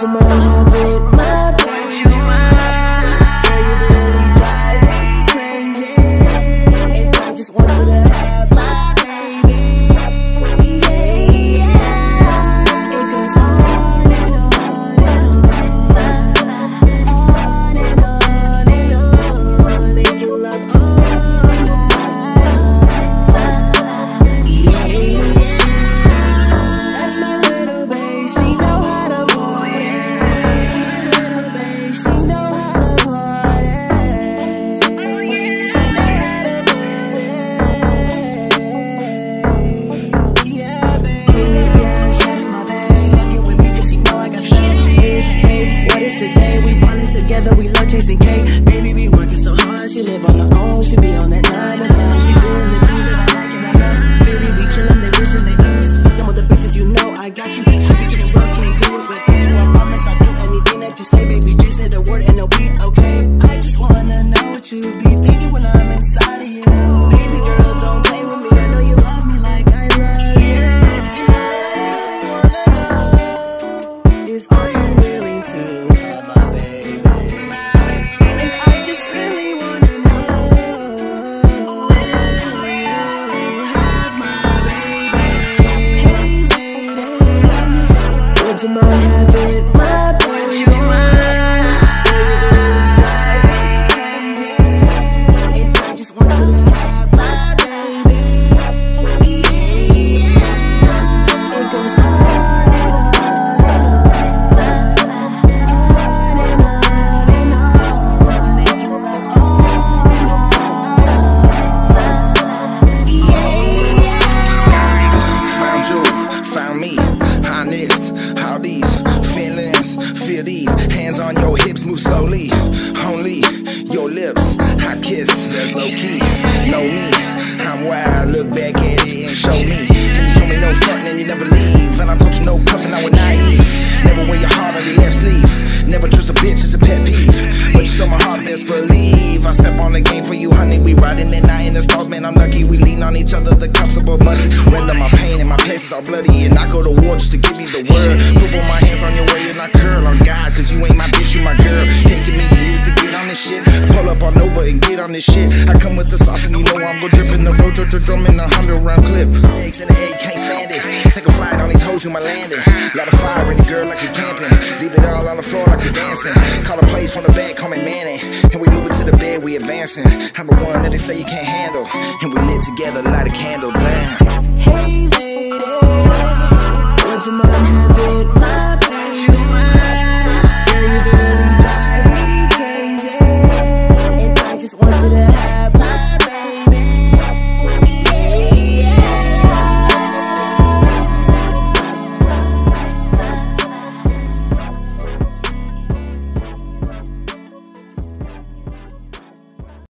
you mind having my baby? Girl, you really drive me crazy, and I just want you to have my baby. Yeah, yeah. It goes on and on and on, on and on and on. Make you love all night. Yeah, yeah. That's my little babe. She know how to party. My little babe. She know how to party. She know how to party. Yeah, baby. Yeah, shawty my bag. Fucking with me 'cause she know I got style. Hey, hey, what is today? We ballin' together. We love chasing cake. Baby be working so hard. She live on her own. She be on that 9 to 5. She doing the things that I like and I love. Baby be killin'. They wishing they us. Some of the bitches you know I got you. She be getting rough. Can't do it without you. I promise I'll do anything that you say. Baby just say the word and it'll be okay. I just wanna know what you be thinking when I'm inside of you. Baby girl, don't play with me. I know you love me like I love you. And all I really wanna know is, are you willing to have my baby? And I just really wanna know, will you have my baby? Hey lady, would you mind having my baby? Found me, honest, how these feelings, feel these hands on your hips, move slowly, only your lips, I kiss, that's low key, know me, I'm wild, look back at it and show me, and you told me no front and you never leave, and I told you no cuffing, I was naive, never wear your heart on your left sleeve, never trust a bitch, it's a pet peeve, but you stole my heart, best believe, I step on the game for you, honey, we riding at night in the stars, man, I'm lucky, we lean on each other, the cups above money, render my pain and my places are bloody, and I go to war just to give you the word, put both my hands on your way and I curl on God, cause you ain't my bitch, you my girl, taking me years to get on this shit, pull up on Nova and get on this shit, I come with the sauce and you know I'm gon' drip in the road, drum in a 100-round clip, eggs in the egg, can't stand it, take a flight on these hoes who my landing, lot of fire in the girl like we camping, leave it all on the floor like we dancing, call a place from the back, call me Manning, and we move it to the bed, we advancing, I'm the one that they say you can't handle, and we lit together, light a candle, damn. Hey lady, would you mind having my